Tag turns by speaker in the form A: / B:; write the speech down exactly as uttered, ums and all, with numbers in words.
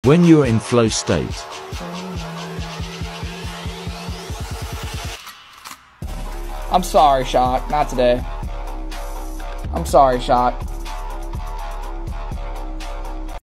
A: When you're in flow state.
B: I'm sorry, Shock. Not today. I'm sorry, Shock.